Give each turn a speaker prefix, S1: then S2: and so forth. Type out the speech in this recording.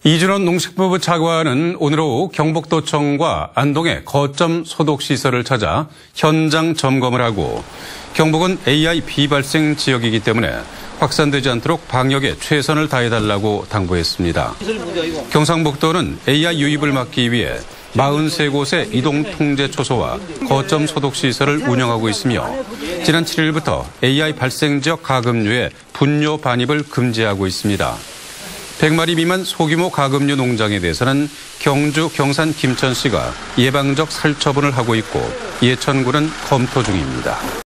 S1: 이준원 농식부부 차관은 오늘 오후 경북도청과 안동의 거점 소독시설을 찾아 현장 점검을 하고 경북은 AI 비발생 지역이기 때문에 확산되지 않도록 방역에 최선을 다해달라고 당부했습니다. 경상북도는 AI 유입을 막기 위해 43곳의 이동통제초소와 거점 소독시설을 운영하고 있으며 지난 7일부터 AI 발생 지역 가금류의 분뇨 반입을 금지하고 있습니다. 100마리 미만 소규모 가금류 농장에 대해서는 경주, 경산, 김천시가 예방적 살처분을 하고 있고 예천군은 검토 중입니다.